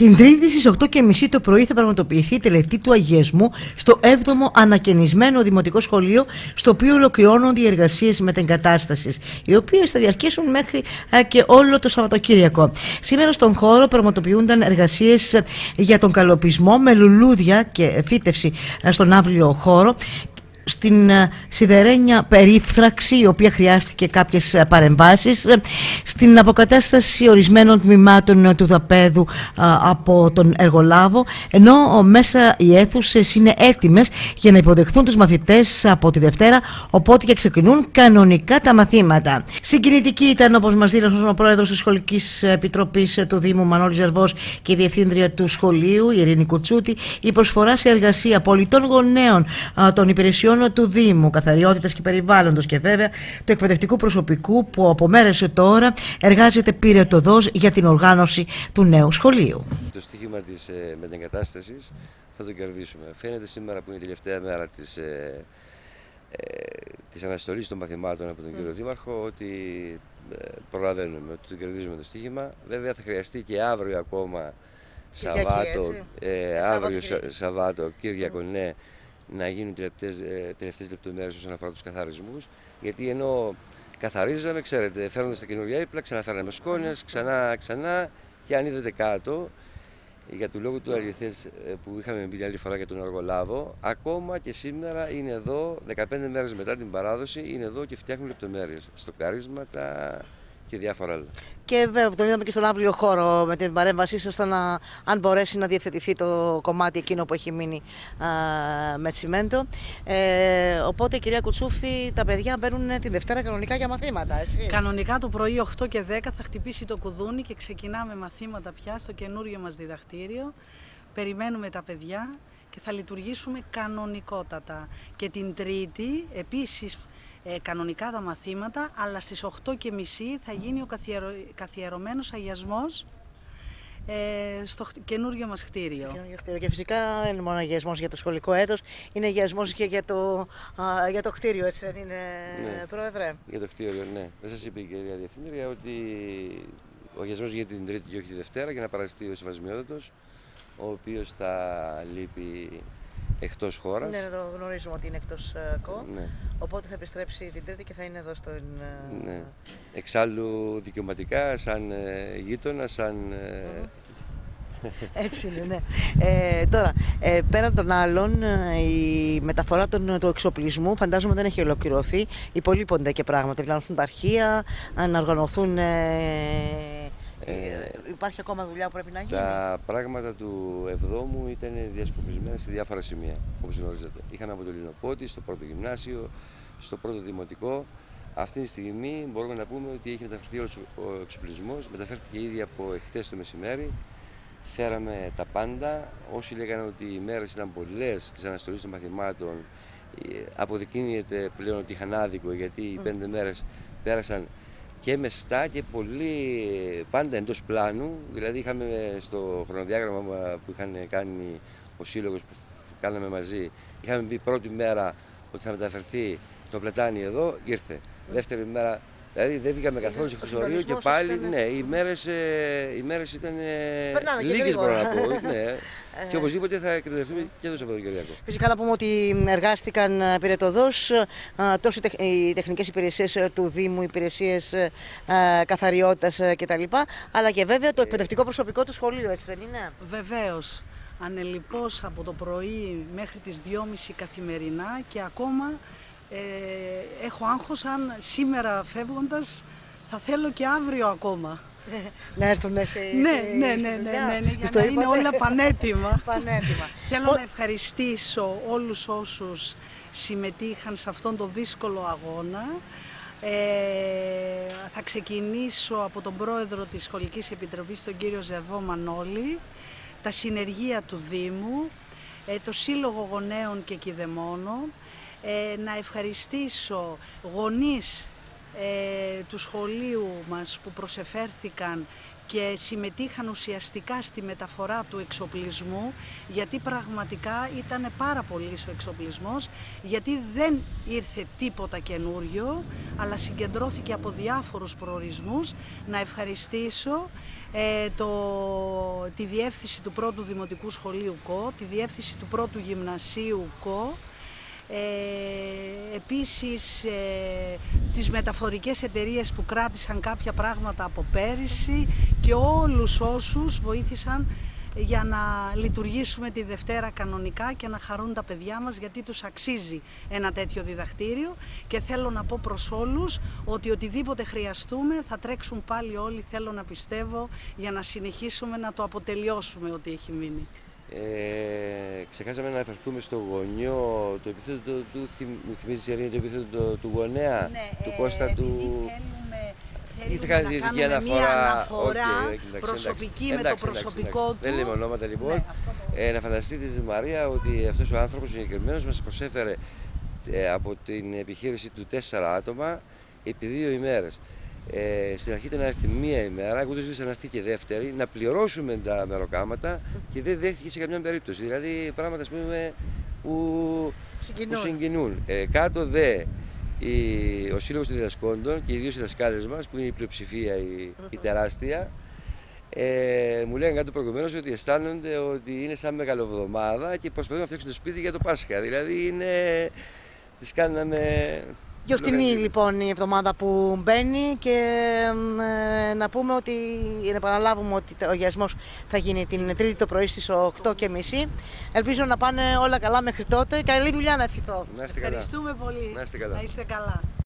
Την Τρίτη στις 8:30 το πρωί θα πραγματοποιηθεί η τελετή του αγιασμού στο 7ο ανακαινισμένο Δημοτικό Σχολείο, στο οποίο ολοκληρώνονται οι εργασίες μετεγκατάστασης, οι οποίες θα διαρκέσουν μέχρι και όλο το Σαββατοκύριακο. Σήμερα στον χώρο πραγματοποιούνταν εργασίες για τον καλοπισμό με λουλούδια και φύτευση στον αύριο χώρο, στην σιδερένια περίφραξη, η οποία χρειάστηκε κάποιες παρεμβάσεις, στην αποκατάσταση ορισμένων τμήματων του δαπέδου από τον εργολάβο, ενώ μέσα οι αίθουσες είναι έτοιμες για να υποδεχθούν τους μαθητές από τη Δευτέρα, οπότε και ξεκινούν κανονικά τα μαθήματα. Συγκινητική ήταν, όπως μας δήλωσε ο πρόεδρος της Σχολικής Επιτροπής του Δήμου Μανώλης Ζερβός και η διευθύντρια του σχολείου, η Ειρήνη Κουτσούτη, η προσφορά σε εργασία πολιτών γονέων των υπηρεσιών του Δήμου, καθαριότητας και περιβάλλοντος και βέβαια του εκπαιδευτικού προσωπικού που από μέρες τώρα εργάζεται πυρετωδώς για την οργάνωση του νέου σχολείου. Το στοίχημα της μετεγκατάστασης θα το κερδίσουμε. Φαίνεται σήμερα που είναι η τελευταία μέρα της αναστολής των μαθημάτων από τον κύριο Δήμαρχο ότι προλαβαίνουμε, ότι το κερδίζουμε το στοίχημα. Βέβαια θα χρειαστεί και αύριο ακόμα Σαββάτο, Κύριακο, ναι, να γίνουν τελευταίες λεπτομέρειες όσον αφορά τους καθαρισμούς, γιατί ενώ καθαρίζαμε, ξέρετε, φέρνοντας τα καινούργια ύπλα, ξαναφέρναμε σκόνες, ξανά και αν είδατε κάτω, για του λόγου του αληθές που είχαμε πει άλλη φορά για τον εργολάβο, ακόμα και σήμερα είναι εδώ, 15 μέρες μετά την παράδοση, είναι εδώ και φτιάχνουν λεπτομέρειες, στοκαρίσματα και διάφορα άλλα. Και βέβαια τον είδαμε και στον αύριο χώρο με την παρέμβασή σας, αν μπορέσει να διευθετηθεί το κομμάτι εκείνο που έχει μείνει με τσιμέντο. Οπότε, κυρία Κουτσούφη, τα παιδιά μπαίνουν τη Δευτέρα κανονικά για μαθήματα, έτσι. Κανονικά το πρωί 8 και 10 θα χτυπήσει το κουδούνι και ξεκινάμε μαθήματα πια στο καινούριο μας διδακτήριο. Περιμένουμε τα παιδιά και θα λειτουργήσουμε κανονικότατα. Και την Τρίτη επίσης κανονικά τα μαθήματα, αλλά στις 8:30 θα γίνει ο καθιερωμένος αγιασμός στο καινούριο μας κτίριο. Και φυσικά δεν είναι μόνο αγιασμός για το σχολικό έτος, είναι αγιασμός και για το κτίριο, έτσι δεν είναι, ναι, Πρόεδρε? Για το κτίριο, ναι. Δεν σας είπε η κυρία Διευθύντρια ότι ο αγιασμός γίνεται την Τρίτη και όχι τη Δευτέρα για να παραστεί ο Σεβασμιότατος, ο οποίος θα λείπει εκτός χώρας. Ναι, το γνωρίζουμε ότι είναι εκτός ΚΟ, ναι. Οπότε θα επιστρέψει την Τρίτη και θα είναι εδώ στον... Ναι. Εξάλλου δικαιωματικά, σαν γείτονα, σαν... Έτσι είναι, ναι. Τώρα, πέραν των άλλων, η μεταφορά του εξοπλισμού φαντάζομαι δεν έχει ολοκληρωθεί. Υπολείπονται και πράγματα, δηλαδή τα αρχεία, να οργανωθούν... Υπάρχει ακόμα δουλειά που πρέπει να γίνει. Τα πράγματα του 7ου ήταν διασκοπισμένα σε διάφορα σημεία, όπως γνωρίζετε. Είχαμε από το Λινοπότη, στο πρώτο γυμνάσιο, στο πρώτο δημοτικό. Αυτή τη στιγμή μπορούμε να πούμε ότι έχει μεταφερθεί ο εξοπλισμός, μεταφέρθηκε ήδη από εχθές το μεσημέρι. Φέραμε τα πάντα. Όσοι λέγανε ότι οι μέρες ήταν πολλές της αναστολής των μαθημάτων, αποδεικνύεται πλέον ότι είχαν άδικο, γιατί οι 5 μέρες πέρασαν και μεστά και πολύ πάντα εντός πλάνου. Δηλαδή είχαμε στο χρονοδιάγραμμα που είχαν κάνει ο σύλλογος που κάναμε μαζί, είχαμε πει πρώτη μέρα ότι θα μεταφερθεί το πλετάνι εδώ, ήρθε. Δεύτερη μέρα, δηλαδή δεν βγήκαμε καθόλου σε Χρυσορείο και πάλι, ναι, οι μέρες ήταν λίγες, μπορώ να πω. Ναι. Και οπωσδήποτε θα εκπαιδευτούμε και το Σαββατοκυριακό. Φυσικά να πούμε ότι εργάστηκαν πυρετωδώς τόσο οι τεχνικές υπηρεσίες του Δήμου, υπηρεσίες καθαριότητας κτλ. Αλλά και βέβαια το εκπαιδευτικό προσωπικό του σχολείου, έτσι δεν είναι? Βεβαίως. Ανελιπώς από το πρωί μέχρι τις 2:30 καθημερινά και ακόμα έχω άγχος αν σήμερα φεύγοντας θα θέλω και αύριο ακόμα. Να έρθουν ναι, για να είναι όλα πανέτοιμα. Θέλω να ευχαριστήσω όλους όσους συμμετείχαν σε αυτόν τον δύσκολο αγώνα. Θα ξεκινήσω από τον πρόεδρο της Σχολικής Επιτροπής, τον κύριο Ζερβό Μανώλη, τα συνεργεία του Δήμου, το Σύλλογο Γονέων και Κηδεμόνων, να ευχαριστήσω γονείς του σχολείου μας που προσεφέρθηκαν και συμμετείχαν ουσιαστικά στη μεταφορά του εξοπλισμού, γιατί πραγματικά ήταν πάρα πολύς ο εξοπλισμός, γιατί δεν ήρθε τίποτα καινούριο, αλλά συγκεντρώθηκε από διάφορους προορισμούς. Να ευχαριστήσω τη διεύθυνση του πρώτου Δημοτικού Σχολείου ΚΟ, τη διεύθυνση του πρώτου Γυμνασίου ΚΟ, επίσης τις μεταφορικές εταιρείες που κράτησαν κάποια πράγματα από πέρυσι και όλους όσους βοήθησαν για να λειτουργήσουμε τη Δευτέρα κανονικά και να χαρούν τα παιδιά μας, γιατί τους αξίζει ένα τέτοιο διδακτήριο. Και θέλω να πω προς όλους ότι οτιδήποτε χρειαστούμε θα τρέξουν πάλι όλοι, θέλω να πιστεύω, για να συνεχίσουμε να το αποτελειώσουμε ό,τι έχει μείνει. Ξεχάσαμε να αναφερθούμε στο γονιό, το επίθετο του, μου θυμίζει η Ελένη, το επίθετο του γονέα, του Κώστα του... Θέλουμε να κάνουμε μία αναφορά προσωπική με το προσωπικό του. Δεν λέμε ονόματα λοιπόν. Να φανταστείτε τη Μαρία ότι αυτός ο άνθρωπος συγκεκριμένος μας προσέφερε από την επιχείρηση του 4 άτομα επί 2 ημέρες. Στην αρχή ήταν να έρθει 1 ημέρα, εγώ δεν ζήτησα να έρθει και δεύτερη, να πληρώσουμε τα μεροκάματα και δεν δέχτηκε σε καμιά περίπτωση. Δηλαδή πράγματα, ας πούμε, που συγκινούν. Κάτω δε ο Σύλλογος των Διδασκόντων και οι 2 διδασκάλες μας, που είναι η πλειοψηφία η τεράστια, μου λέγανε κάτι προηγουμένως ότι αισθάνονται ότι είναι σαν μεγαλοβδομάδα και προσπαθούν να φτιάξουν το σπίτι για το Πάσχα. Δηλαδή τις κάναμε... Γιορτινή λοιπόν η εβδομάδα που μπαίνει και να πούμε ότι, να επαναλάβουμε ότι ο αγιασμός θα γίνει την Τρίτη το πρωί στις 8:30. Ελπίζω να πάνε όλα καλά μέχρι τότε. Καλή δουλειά να ευχηθώ. Να είστε καλά. Ευχαριστούμε πολύ. Να είστε καλά. Να είστε καλά.